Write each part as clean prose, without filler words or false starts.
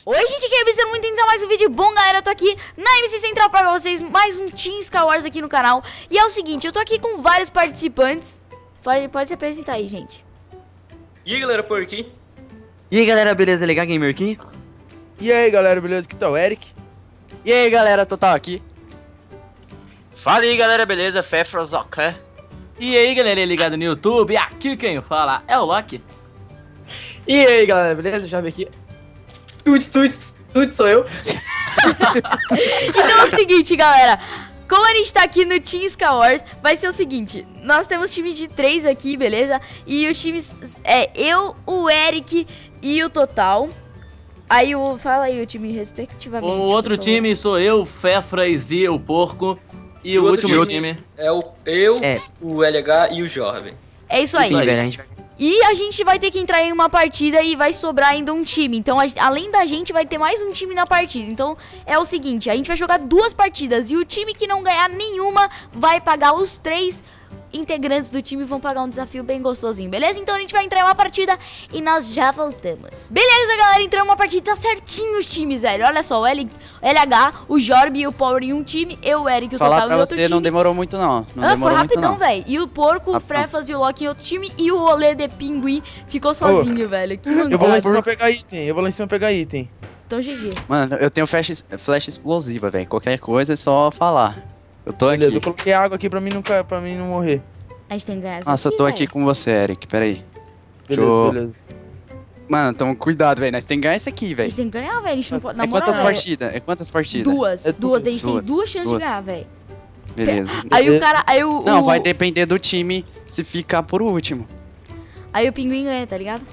Oi, gente, aqui é o muito bem-vindos a mais um vídeo bom, galera. Eu tô aqui na MC Central pra vocês, mais um Team Skywars aqui no canal. E é o seguinte, eu tô aqui com vários participantes. Pode se apresentar aí, gente. E aí, galera, por aqui? E aí, galera, beleza? Legal, Gamer aqui? E aí, galera, beleza? Aqui tá o Eric. E aí, galera, Total aqui. Fala aí, galera, beleza? Fefrozoca. E aí, galera ligado no YouTube, aqui quem fala é o Loki. E aí, galera, beleza? Já vi aqui. Tudo sou eu. Então é o seguinte, galera. Como a gente tá aqui no Team Skywars, vai ser o seguinte. Nós temos time de 3 aqui, beleza? E os times é eu, o Eric e o Total. Aí fala aí o time respectivamente. O outro time sou eu, Fefras e o Porco. E o último time é o LH e o Jorge. É isso aí. Sim, velho, a gente vai... E a gente vai ter que entrar em uma partida e vai sobrar ainda um time. Então, além da gente, vai ter mais um time na partida. Então, é o seguinte, a gente vai jogar 2 partidas. E o time que não ganhar nenhuma vai pagar os 3 integrantes do time. Vão pagar um desafio bem gostosinho, beleza? Então, a gente vai entrar em uma partida e nós já voltamos. Beleza, galera? Entramos em uma partida, tá certinho os times, velho. Olha só, o LH, o Jorbi e o Power em um time. Eu, o Eric, o Total em outro time. Não demorou muito, não. Foi rapidão, velho. E o Porco, o Frefas e o Loki em outro time. E o Rolê de Pinguim ficou sozinho, velho. Que eu vou lá em cima pegar item. Então, GG. Mano, eu tenho flash explosiva, velho. Qualquer coisa é só falar. Eu tô aqui. Beleza, eu coloquei água aqui pra mim não morrer. A gente tem que ganhar essa Nossa, aqui, eu tô véio. aqui com você, Eric. Pera aí. Beleza. Mano, então cuidado, velho. Nós tem que ganhar isso aqui, A velho. gente tem que ganhar, velho. A gente não pode... É quantas partidas? É quantas partidas? Duas. A gente tem 2 chances de ganhar, velho. Beleza. Aí o cara... Não, vai depender do time se ficar por último. Aí o Pinguim ganha, tá ligado?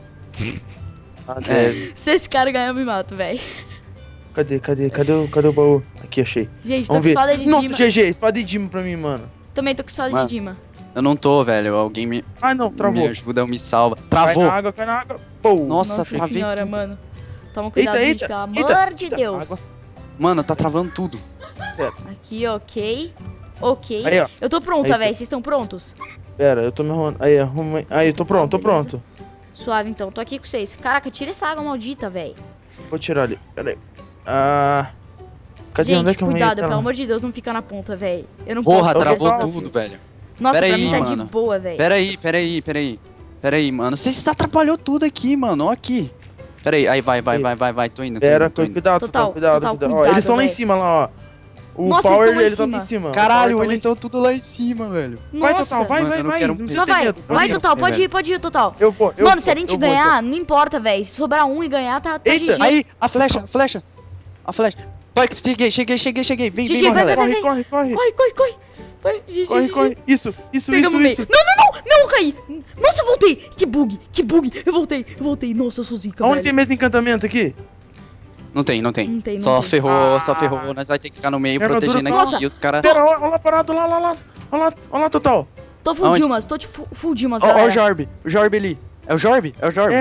Se esse cara ganhar, eu me mato, velho. Cadê o baú? Aqui, achei. Gente, tô com espada de Nossa, Dima. GG, espada de Dima pra mim, mano. Também tô com espada de Dima. Eu não tô, velho. Alguém me... Ah, não, travou. Me ajuda, me salva. Travou. Cai na água. Pô. Nossa travei senhora, tudo. mano. Toma cuidado, gente, pelo amor de Deus. Água. Mano, tá travando tudo. Aqui, ok. Ok. Aí, ó. Eu tô pronta, Aí, velho. Vocês estão prontos? Pera, eu tô me arrumando. Aí, arrumei. Aí, eu tô pronto, Beleza. Suave, então. Tô aqui com vocês. Caraca, tira essa água maldita, velho. Vou tirar ali. Pera aí. Cadê? Gente, Onde é que eu cuidado, meio, pelo amor de Deus, não fica na ponta, velho. Eu não Porra, posso... travou salve. tudo, velho. Nossa, Pera pra aí, mim tá de mano. boa, velho. Pera aí, mano. Você atrapalhou tudo aqui, mano. Ó aqui. Pera aí, vai. Tô indo. Pera, tô indo. cuidado. Ó, eles estão lá em cima, lá, ó. O Nossa, Power, eles eles tão estão lá em cima. Caralho, eles estão tudo lá em cima, velho. Vai, Nossa. Total, vai. Mano, eu não quero- Não Só tem vai. medo, Vai, ir. Total. velho. Pode ir, Total. Eu vou. Mano, se a gente eu vou, ganhar, não importa, velho. Se sobrar um e ganhar, tá Eita, GG. Aí, a flecha. Vai, cheguei. Vem, GG, vai. galera. Corre. Corre. Vai, GG. Corre. Isso. Pegamos meio. Não, eu caí. Nossa, eu voltei. Que bug. Eu voltei. Nossa, eu sou zica, Onde velho. tem mesa de encantamento aqui? Não tem. Não tem. Só ferrou. Ah. Nós vai ter que ficar no meio Minha protegendo armadura- aqui. E os caras... Pera, olha lá parado, lá. Olha lá, Total. Tô full Aonde? Dilmas, full Dilmas, Ó, galera. o Jorbe ali. É o Jorbe?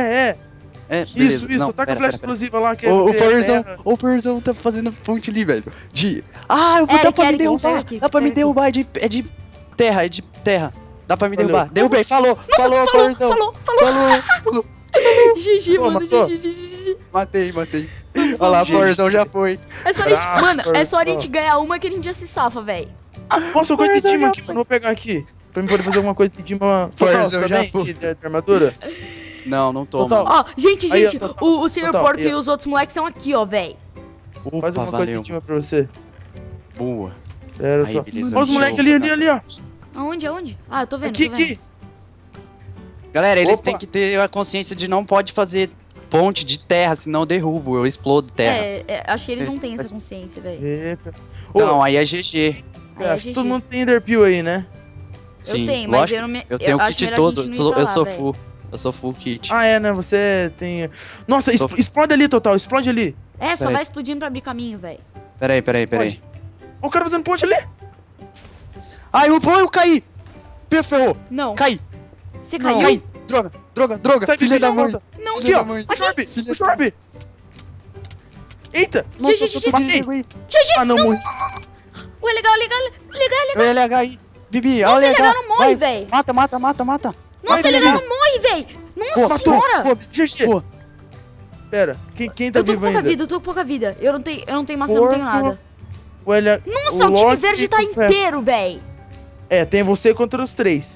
É, beleza. Isso. Não, Tá com pera, flecha pera. explosiva lá. Que O Powerzão tá fazendo ponte ali, velho. Eu vou Eric, dar pra me Eric, derrubar. Eric, Dá pra me Eric. derrubar, é de terra. Dá pra me Valeu. derrubar. Derrubei, falou, Powerzão. Falou. GG, Pô, mano, matou? GG. Matei. Olha lá, Powerzão já foi. É só a gente, Bravo, mano, é só a Powerzão. gente ganhar uma que a gente já se safa, velho. Nossa, eu gosto de Powerzão Dima já aqui, foi. mano. Vou pegar aqui. Pra mim poder fazer alguma coisa de Dima. Total, Powerzão você já também? foi. De armadura? Não tô, Total. mano. Ó, gente, Aí, ó, o Sr. Total, Porco aí, e ó. os outros moleques estão aqui, ó, velho. Faz Opa, alguma coisa de valeu. Dima pra você. Boa. Pera, Aí, eu tô... beleza. Olha os moleques ali, ó. Aonde? Ah, eu tô vendo, Aqui. Galera, eles Opa. têm que ter a consciência de não pode fazer ponte de terra, senão eu derrubo, eu explodo terra. Acho que eles não Eles- têm essa consciência, velho. Eita. Não, aí é GG. Aí é Acho que GG. todo mundo tem Enderpeel aí, né? Sim, tenho, mas lógico. eu não me- Eu tenho o acho kit melhor a todo, gente não ir pra eu lá, sou velho. full. Eu sou full kit. Ah, é, né? Você tem... Nossa, Tô- explode ali, Total. Explode ali. É, só Peraí. vai explodindo pra abrir caminho, velho. Peraí. Explode. Olha o cara fazendo ponte ali. Ai, eu caí! Ferrou! Não. Caí! Você Não. caiu? Caí! Droga! Sai Filha daqui, da mãe! volta. Não, Aqui, ó. mãe. O Jorbe. Filha O Jorbe. Eita. Nossa, GG. eu tô Matei. perigo aí. Ah, não, morri. Ué, legal. O LH aí. Bibi, Nossa, olha o LH não morre, vai. velho. Mata. Nossa, Vai, ele Bibi. não morre, velho. Nossa Pô, senhora. GG. Pô. Pera, quem tá Eu tô com vivo pouca ainda? vida, eu tô com pouca vida. Eu não tenho maçã, eu não tenho Porco. nada. Nossa, o time Loki verde e tá o Pepper. inteiro, véi. É, tem você contra os 3.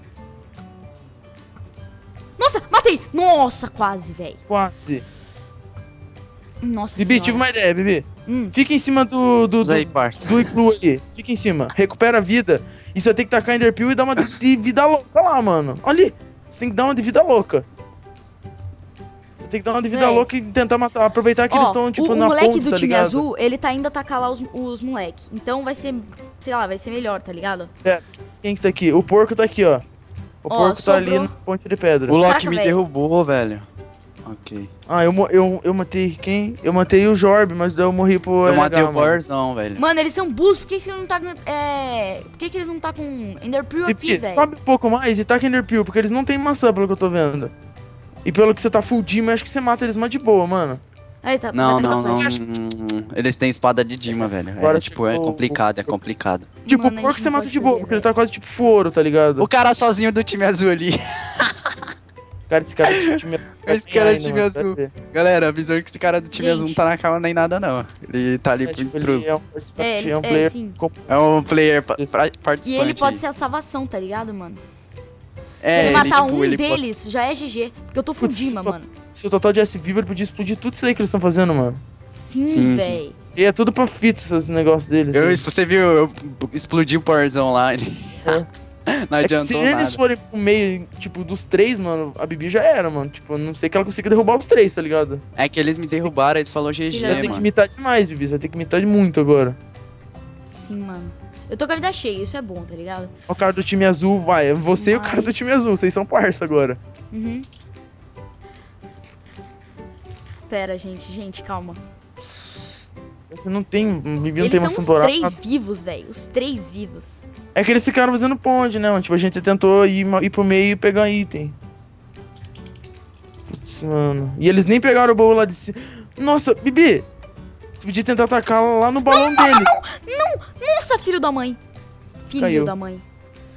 Nossa, matei. Nossa, quase, véi. Quase. Nossa Bibi, senhora. tive uma ideia, Bibi. Hum. Fica em cima do Aí, parça. Iglu aí. Fica em cima. Recupera a vida. E você vai ter que tacar Enderpeel e dar uma de vida louca lá, mano. Olha ali. Você tem que dar uma de vida louca. Você tem que dar uma de vida Véi. louca e tentar matar. Aproveitar que Ó, eles estão, tipo, o na moleque ponta, do tá time ligado? azul, ele tá indo atacar lá os moleque. Então vai ser, sei lá, vai ser melhor, tá ligado? Quem que tá aqui? O porco tá aqui, ó. O Ó, porco tá ali sobrou. na ponte de pedra. O Loki Caraca, me velho. derrubou, velho. Ok. Ah, eu matei quem? Eu matei o Jorb, mas daí eu morri pro Eu matei LH, o mano. Powerzão, velho. Mano, eles são burros, por que que ele não tá... Por que que eles não tá com Enderpeel aqui, Bibi, velho? sobe um pouco mais e taca Enderpeel, porque eles não têm maçã, pelo que eu tô vendo. E pelo que você tá full Dima, acho que você mata eles mais de boa, mano. Aí, tá, Não, vai ter não, não. bastante. Eles têm espada de Dima, velho. Agora, É, tipo, é tipo, complicado, é complicado. Tipo, Mano, a o porco gente você não mata pode de boa, fazer, porque ele tá quase tipo foro, tá ligado? O cara sozinho do time azul ali. Cara, esse cara do time Esse cara é ainda, time mano, azul. vai ver. Galera, avisando que esse cara do time Gente. azul não tá na calma nem nada, não. Ele tá ali É, pro tipo, intruso. ele é um participante, É, é um player. sim. É um player participante. E ele pode aí. ser a salvação, tá ligado, mano? Se É, ele matar tipo, um ele pode- deles, já é GG. Porque eu tô Putz, fundima, tô- mano. Se o total de S vivo, ele podia explodir tudo isso aí que eles estão fazendo, mano. Sim, Sim, véi. E é tudo pra fita esses negócios deles. né? Você viu, eu explodi o Powerzão lá. Ele... Não É que se adiantou eles nada. forem pro meio, tipo, dos 3, mano, a Bibi já era, mano. Tipo, a não sei que ela consiga derrubar os 3, tá ligado? É que eles me derrubaram, eles falaram GG, Filha Vai da ter que mano. imitar demais, Bibi. Você vai ter que imitar de muito agora. Sim, mano. Eu tô com a vida cheia, isso é bom, tá ligado? O cara do time azul, vai. É você e o cara do Mas- time azul. Vocês são parça agora. Uhum. Pera, gente, calma. Não tem. Bibi não Eles tem estão maçã os dourada. 3 vivos, velho. Os 3 vivos. É que eles ficaram fazendo ponte, né, mano? Tipo, a gente tentou ir pro meio e pegar item. Putz, mano. E eles nem pegaram o baú lá de cima. Nossa, Bibi! Você podia tentar atacar lá no balão dele. Nossa, filho da mãe. Filho Caiu. da mãe.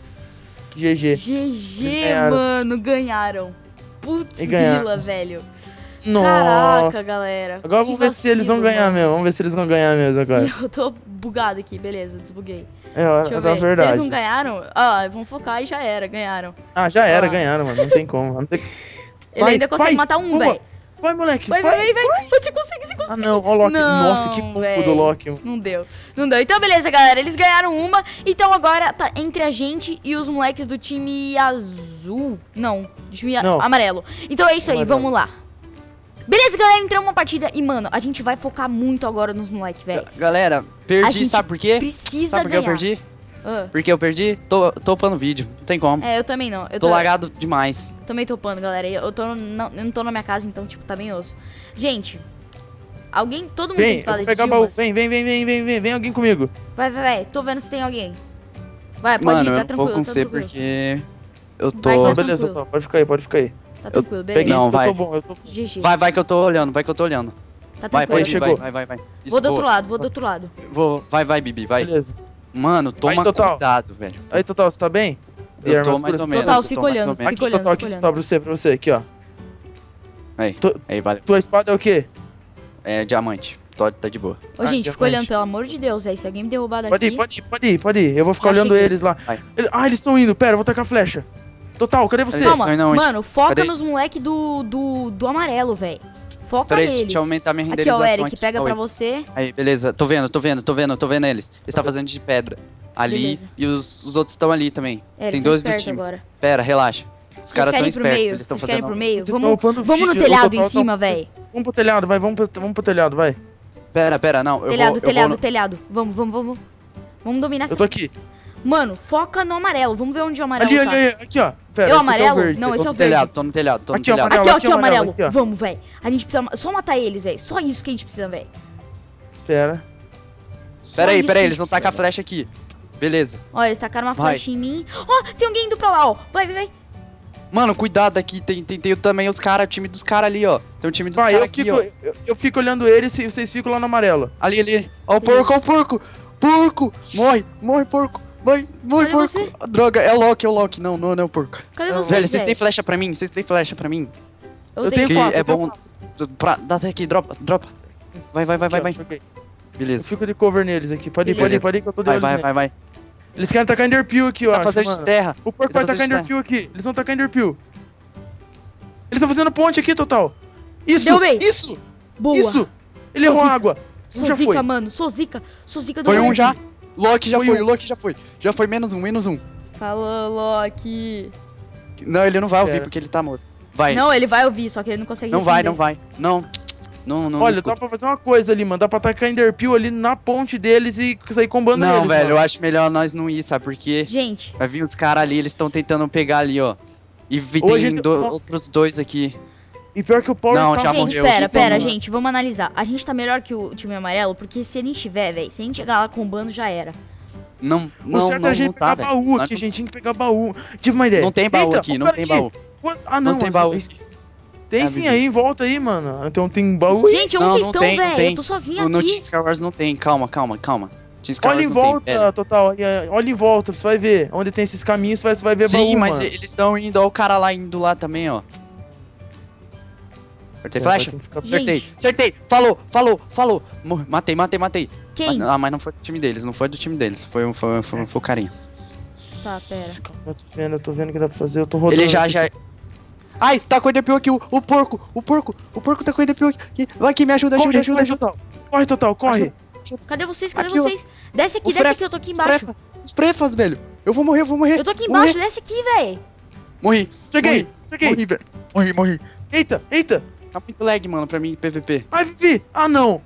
GG. GG, Ganharam. mano, ganharam. Putz, E ganharam. grila, velho. Nossa. Caraca, galera. Agora Que vamos ver se eles vão vacilo, ganhar mano. mesmo. Vamos ver se eles vão ganhar mesmo agora. Sim, eu tô bugado aqui, beleza, desbuguei. É hora Deixa eu da ver. Se eles verdade. não ganharam, vamos focar e já era, ganharam. Ah, já era, Ah. ganharam, mano. Não tem como. A não ser que- Ele Vai, ainda consegue vai, matar um, boa. velho. Vai, moleque. Vai. Você consegue, você Ah, consegue. não. Ó o Loki. Não, Nossa, que pouco véi. do Loki. mano. Não deu. Então, beleza, galera. Eles ganharam uma. Então, agora tá entre a gente e os moleques do time azul. Não, do time Não. amarelo. Então é isso aí, Amarelo. vamos lá. Beleza, galera, entramos uma partida. E, mano, a gente vai focar muito agora nos moleques, velho. Galera, A perdi, gente sabe por quê? Precisa Sabe por que eu ganhar. perdi? Ah, Porque eu perdi? Tô upando vídeo, não tem como. é, eu também não. Eu Tô lagado demais. também tô upando, galera. Eu não tô na minha casa, então, tipo, tá bem osso. Gente, todo mundo tem Vem, eu espada vou de pegar baú. Dilmas? Vem alguém comigo. Vai. Tô vendo se tem alguém. Vai, pode Mano, ir, tá eu tranquilo, vou com tá você tranquilo. porque eu tô... Vai, tá Então, beleza, tranquilo. pode ficar aí, pode ficar aí. Tá tranquilo, Peguei beleza. Não, isso que eu vai. tô bom. Eu tô... GG. Vai que eu tô olhando, vai que eu tô olhando. Tá Vai, tranquilo. Bibi, chegou. vai. Isso, Vou do outro boa. lado, vou do outro lado. Vai, Bibi, vai. Beleza. Mano, toma Vai, Total. cuidado, velho. Aí, Total, você tá bem? De Eu tô armadura? mais ou menos. Total, eu fica tô mais olhando, ou menos. fica Aqui, Total, aqui, olhando. Total, pra você, aqui, ó. Aí, valeu. Tua espada é o quê? É diamante. Tá de boa. Ô, gente, diamante. fica olhando, pelo amor de Deus, aí. Se alguém me derrubar daqui... Pode ir. Eu vou ficar Já olhando cheguei. eles lá. Vai. Eles estão indo. Pera, eu vou tacar a flecha. Total, cadê você? Calma. Calma, Eles estão indo aonde? mano, foca Cadê? nos moleque do amarelo, velho. Foca Peraí, neles. deixa eu aumentar minha Aqui, renderização. ó, Eric, aqui. pega Oi. pra você. Aí, beleza. Tô vendo eles. Eles tá fazendo de pedra. Ali, Beleza. e os outros estão ali também. É, Tem eles dois estão do espertos time. agora. Pera, relaxa. Os Vocês caras tão querem ir pro espertos, meio? eles estão Vocês querem ir fazendo... pro meio? Vocês estão upando o Vamos no vídeo, telhado o Total em cima, tá- velho. Vamos pro telhado, vai, vamos pro telhado, vai. Pera, não. Eu Telhado, vou, telhado, eu vou... telhado. Vamos. Vamos dominar essa. Eu tô aqui. Mano, foca no amarelo. Vamos ver onde o amarelo Ali, tá. aqui, ó. Pera, É o esse aqui é amarelo? verde. Não, esse é o no verde. telhado, tô no telhado. Aqui, ó, telhado. amarelo. Aqui, ó, amarelo. aqui, ó. Vamos, velho. A gente precisa só matar eles, velho. Só isso que a gente precisa, velho. Espera. Pera aí, eles vão tacar a flecha aqui. Beleza. Ó, eles tacaram uma Vai. flecha em mim. Ó, tem alguém indo pra lá, ó. Vai. Mano, cuidado aqui, tem também os caras, o time dos caras ali, ó. Tem o time dos Vai, caras aqui, ó. eu fico olhando eles e vocês ficam lá no amarelo. Ali. Ó o porco, Porco! Morre, porco! Morre, Cadê porco! você? Droga, é o Loki. Não é o porco. Cadê Não, você, Velho, vocês têm flecha pra mim? Eu tenho tenho. Que 4, é eu tenho bom. 4. Dá até aqui, dropa. Vai. Joguei. Eu Beleza. fico de cover neles aqui. Pode ir que eu tô de olho neles. Vai. Eles querem tacar Enderpeel aqui, ó. Tá fazendo de terra. O porco vai tacar Enderpeel aqui. Eles vão tacar Enderpeel. Eles estão fazendo ponte aqui, Total. Isso! Derrubei. Isso! Boa. Isso! Ele Sou errou a zica. água. Sou já zica, foi. mano. Sou zica do Foi um Loki. já. Loki já Foi foi, um. o Loki já foi. Já foi menos um. Falou, Loki. Não, ele não vai ouvir Pera. porque ele tá morto. Vai. Não, ele vai ouvir, só que ele não consegue Não vai. responder. Não. Olha, escuta. dá pra fazer uma coisa ali, mano. Dá pra tacar Enderpeel ali na ponte deles e sair combando Não, eles. velho, mano. eu acho melhor nós não ir, sabe? Porque Gente, vai vir os caras ali, eles estão tentando pegar ali, ó. E Hoje tem nossa. outros dois aqui. E pior que o Power Não, tá já gente, morreu. pera, mano. gente, vamos analisar. A gente tá melhor que o time amarelo, porque se a gente tiver, velho, se a gente chegar lá combando, já era. Não, O certo é a gente pegar velho. baú Nós aqui, a gente tinha que pegar baú. Tive uma ideia. Não tem baú Eita, aqui, o não cara tem aqui. baú. Ah, não, Não tem nossa, baú. Tem É, sim Bibi. aí, em volta aí, mano. Então tem baú aí. Gente, onde Não, vocês não estão, tem, não velho? tem. Eu tô sozinha No aqui. Team Star Wars não tem, calma. Team Star Olha em Wars não volta, tem, pera. Total. Olha em volta, você vai ver. Onde tem esses caminhos, você vai ver Sim, baú, mas mano. eles estão indo, ó, o cara lá indo lá também, ó. Acertei Vai flecha? ter que ficar- Gente. Acertei! Falou! Matei. Quem? Ah, mas não foi do time deles, Foi o carinha. Tá, pera. Calma, eu tô vendo o que dá pra fazer. Eu tô rodando. Ele já. aqui. Ai, tá com o Enderpeel aqui, o porco tá com o Enderpeel aqui. Vai aqui, me ajuda. Corre, Total. Corre, Total, corre. Cadê vocês? Aqui, ó. Desce aqui, eu tô aqui embaixo. Os prefas, velho. Eu vou morrer. Eu tô aqui embaixo, desce aqui, velho. Morri. Cheguei. Morri, velho. Morri. Eita. Tá muito lag, mano, pra mim, PVP. Ai, Vivi. Ah, não.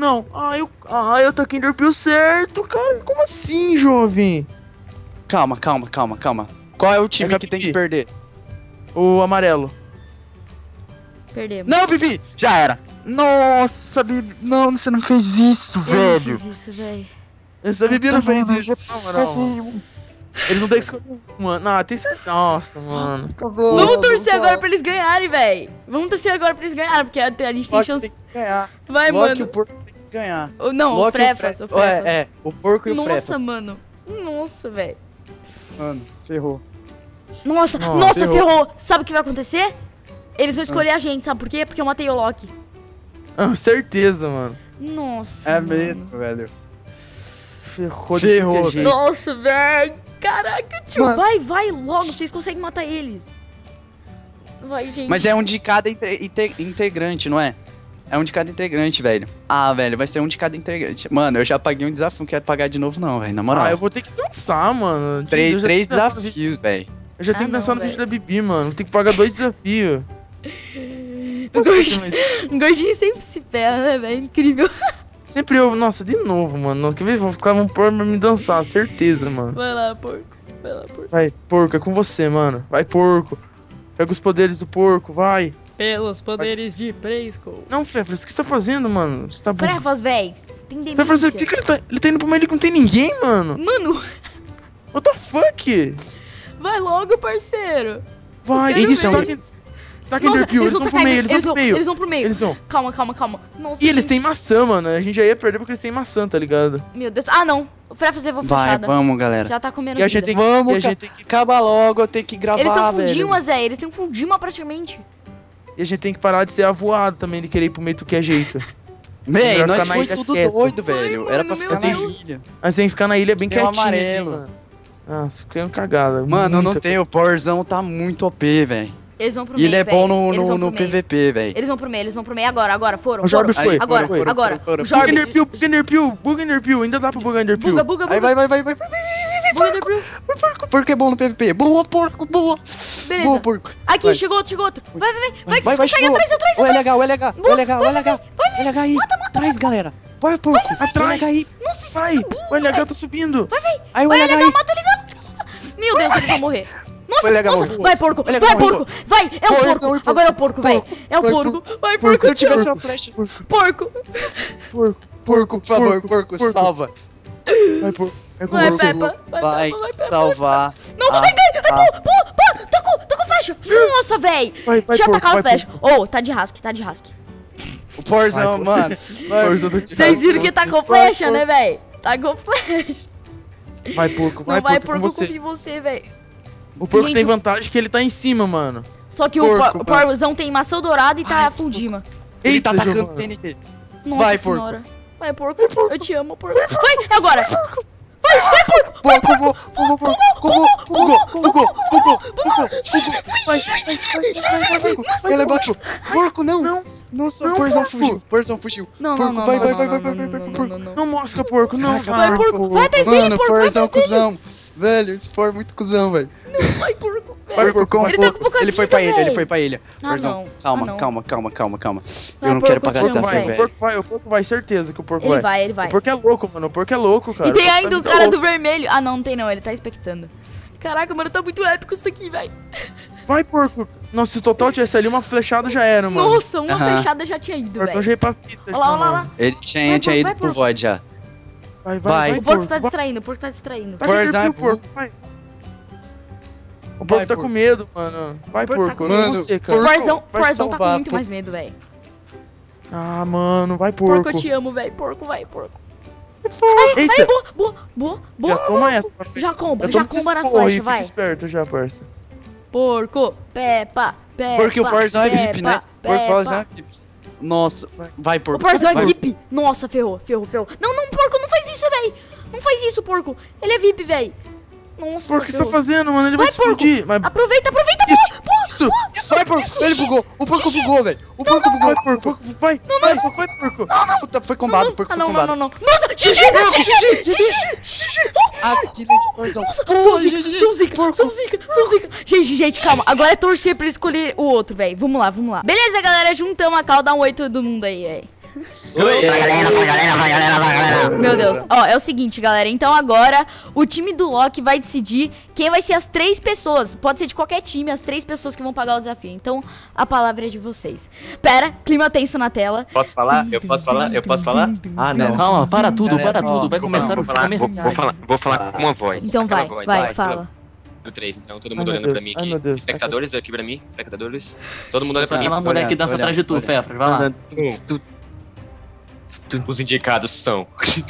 Eu taquei Enderpeel certo, cara. Como assim, jovem? Calma. Qual é o time É que tem Bibi. que perder? O amarelo. Perdemos. Não, Bibi! Já era. Nossa, Bibi. Não, você não fez isso, Eu não velho. fiz isso, velho. Essa Bibi não fez mano, isso. Na moral, mano. Eles vão ter que escolher uma. Não, tem certeza. Nossa, mano. Vamos torcer agora pra eles ganharem, velho. Vamos torcer agora pra eles ganharem, porque a gente tem chance. Tem que ganhar. Vai, Loki e mano. o porco tem que ganhar. Não, o Loki e Frefas. O Frefas. Frefas. É, o porco e o Nossa, Frefas. mano. Nossa, velho. Mano, ferrou. Nossa, Nossa, ferrou. Sabe o que vai acontecer? Eles vão escolher a gente, sabe por quê? Porque eu matei o Loki. Ah, certeza, mano. Nossa. É mano. mesmo, velho. Ferrou de Ferrou, qualquer jeito. Nossa, velho. Caraca, tio. Mano. Vai logo. Vocês conseguem matar eles. Vai, gente. Mas é um de cada integrante, não é? É um de cada integrante, velho. Ah, velho, vai ser um de cada integrante. Mano, eu já paguei um desafio, não quero pagar de novo não, velho, na moral. Ah, eu vou ter que dançar, mano. Três Eu já tenho que dançar- desafios, velho. Eu já tenho Ah, que dançar não, no vídeo velho. da Bibi, mano. Vou ter que pagar 2 desafios. O Nossa, O gordinho sempre se ferra, né, velho? Incrível. sempre eu. Nossa, de novo, mano. Quer ver? Os caras vão pôr pra me dançar, certeza, mano. Vai lá, porco. Vai, porco, é com você, mano. Vai, porco. Pega os poderes do porco, vai. Pelos poderes de Preisco. Não, Fefras, o que você tá fazendo, mano? Você tá bom. Frefas, velho. Tem demência. Fefras, por que ele tá? Ele tá indo pra uma ilha que não tem ninguém, mano? Mano, What the fuck? vai logo, parceiro. Vai, Quero isso, ver. taca Enderpeel, eles vão pro meio, eles vão pro meio. Eles vão pro meio. Eles vão. Calma. Nossa, E eles gente. têm maçã, mano. A gente já ia perder porque eles têm maçã, tá ligado? Meu Deus. Ah, não. O Frefas levou Vai, flechada. vamos, galera. Já tá comendo E a vida. gente tem Vamos, e a gente tem que, Acaba logo, eu tenho que gravar, Eles estão velho. fundimas, Zé. Eles têm fundima praticamente. e a gente tem que parar de ser avoado também, de querer ir pro meio do que é jeito. Véi, Melhor nós ficar na foi ilha tudo quieto. doido, velho. Ai, Era pra mano, ficar meu na Deus. ilha. Mas tem que ficar na ilha bem Tem um quietinho, amarelo. mano. Nossa, criando cagada. Mano, não muita tem, o powerzão tá muito OP, velho. Eles vão pro E meio, ele é bom velho. Eles vão no pro meio. PVP, velho. Eles vão pro meio. Agora. Foram. O Jorbe foram. foi. Agora. foi. O Bug Jorbe. Enderpeel, bug Enderpeel. Ainda dá pra bugar Enderpeel. Buga. Aí vai. Buga, Enderpeel. Porco é bom no PVP. Boa, porco, boa. Beleza. Boa, porco. Aqui, Vai. chegou outro. Vai, que Vai, vocês conseguem chegou. atrás. O LH aí. Atrás, galera. Bora, porco. Atrás. LH aí. Nossa, isso Vai, é burro. o LH tá subindo. Aí o Vai, LH LH, aí. mata ele. Meu Deus, eles vão morrer. Nossa, O LH nossa, morreu. vai, porco. O LH Vai, morreu. porco. Vai, é o Foi, porco. foi, porco. Agora é o porco, velho. É o Foi, porco. Vai, Se porco. eu tivesse uma flecha. Porco. Porco, por favor, porco, salva. Vai, porco. É com Vai, você. Peppa. Vai Peppa. salvar. Não, a- Tacou flecha. Nossa, velho. Vai, Deixa eu porco, atacar vai, a flecha. porco. Ô, tá de rasque. O powerzão, Vai, mano. Força do tiro. Vocês viram que tacou flecha, né, velho? Tacou flecha. Vai, porco, Não vai, com porco, eu você. confio em você, velho. O porco Gente, tem vantagem que ele tá em cima, mano. Só que Porco, o Porzão tem maçã dourada e tá fundima. Ele tá Eita, atacando Giovana. TNT. Nossa Vai, porco. senhora. Vai, porco. Eu te amo, porco. Vai, é agora. Porco, vai, vai lá embaixo. Porco, não. Nossa, o Porzão fugiu. Não, Porco, não, não, vai, não, vai, não, vai, não, vai, não, vai, não, porco. não, não. Não mosca, porco, não. Vai, porco. Vai atrás dele, Mano, porco. Vai Porzão atrás dele. cuzão. Velho, esse for é muito cuzão, velho. Vai, porco. Vai, velho. porco, Ele tá com pouca Ele foi vida, pra ilha, velho. ele foi pra ilha. Ah, Porzão, não. calma. Vai, Eu não porco, quero eu pagar te amo, desafio, velho. velho. O porco vai, certeza que o porco Ele vai. vai, ele vai. O porco é louco, mano. O porco é louco, cara. E tem porco tá ainda o muito cara louco. do vermelho. Ah, não tem não. Ele tá expectando. Caraca, mano, tá muito épico isso aqui, velho. Vai, porco. Nossa, se o total tivesse ali, uma flechada já era, mano. Nossa, uma Aham. flechada já tinha ido, O porcão velho. já ia pra fita. Olha lá, já, olha lá, olha mano. lá. Ele tinha Vai, ido pro porco. VOD já. Vai, O porco tá vai. distraindo, o porco tá distraindo. Vai, Porzão é o porco, vai. O porco tá com medo, mano. Vai, O porco tá porco. com Não é medo. você, cara. Porco. vai Porzão tá com salvar, muito porco. mais medo, velho. Ah, mano, vai, Porco, porco. eu te amo, velho. Porco, vai, porco. Eita, Aí, boa. já toma essa. Já comba Eu tô na com sua, fica vai. esperto já, parça. Porco, Peppa. Porque o Porzão é VIP, Peppa, né? Porque o Porzão é Peppa. VIP. Nossa, vai, O porco. Porzão é vai. VIP. Nossa, ferrou. Não, porco, não faz isso, velho. Não faz isso, porco. Ele é VIP, velho. Nossa, Porco, o que você tá ferrou. fazendo, mano? Ele vai Vai, porco. explodir. Mas... Aproveita. Isso. Vai, porco. Ele bugou. O porco bugou, velho. O porco bugou. Vai, porco. Vai, porco. Puta, foi combado, o porco Ah, foi não. combado. Nossa, xixi. Ah, que leite, Porzão. Nossa, Pô, são GG, zica. porco. Gente, calma. Agora é torcer pra ele escolher o outro, velho. Vamos lá. Beleza, galera, juntamos a cal, dá um oi todo mundo aí, velho. Meu Deus. Ó, é o seguinte, galera. Então agora o time do Loki vai decidir quem vai ser as 3 pessoas. Pode ser de qualquer time, as 3 pessoas que vão pagar o desafio. Então a palavra é de vocês. Pera, clima tenso na tela. Posso falar? Eu posso falar? Ah, não. Calma, para tudo. ó, Vai começar o comercial. Vou falar com uma voz. Então Aquela vai, voz. fala. No 3, então todo Ai, mundo meu olhando pra Deus, mim ai, aqui. meu Deus. Espectadores aqui pra mim. Espectadores. Todo mundo olha pra mim. Aquela mulher que dança atrás de tu, Fefra. Vai lá. Os indicados são.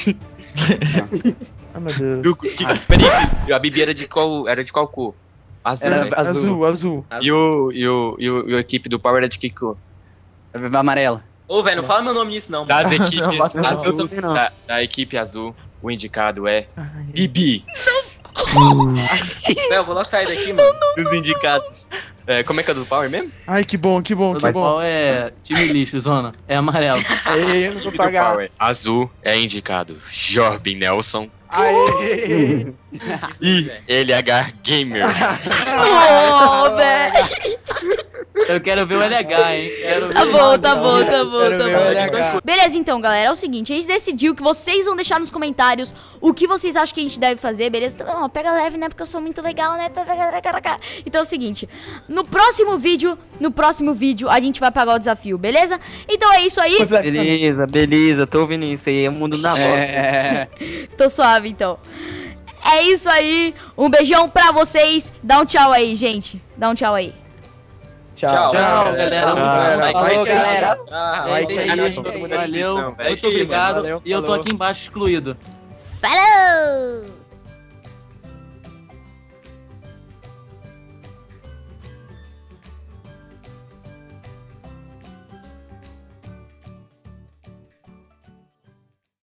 Ai, meu Deus. Peraí, a Bibi era de qual cor? Azul, Era né? Azul. E a equipe do Power era de que cor? Amarela. Ô, velho, não fala meu nome nisso não. Das equipes não. azul, Eu também não. da equipe azul, o indicado é Ai, Bibi. Velho, eu vou logo sair daqui, mano. Dos indicados. É, como é que é do Power mesmo? Ai, que bom. O qual é time lixo, zona. É amarelo. Ei, eu não vou Do pagar. Power azul é indicado Jorbin Nelson Aê. e LH Gamer. Oh, velho. Eu quero ver o LH, hein? Tá bom. Quero ver o LH. Beleza, então, galera, é o seguinte, a gente decidiu que vocês vão deixar nos comentários o que vocês acham que a gente deve fazer, beleza? Então, ó, pega leve, né, porque eu sou muito legal, né? Então é o seguinte, no próximo vídeo, a gente vai pagar o desafio, beleza? Então é isso aí, Beleza, tô ouvindo isso aí, é o mundo da volta. É. tô suave, então. É isso aí, um beijão pra vocês, dá um tchau aí, gente, dá um tchau aí. Tchau, galera. Falou, galera. É isso aí, todo mundo na valeu, descrição, velho. muito obrigado. Valeu, E eu tô falou. aqui embaixo excluído. Falou!